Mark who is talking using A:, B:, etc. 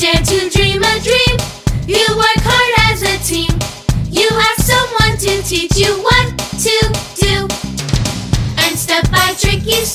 A: dare to dream a dream. You work hard as a team. You have someone to teach you what to do. And step by tricky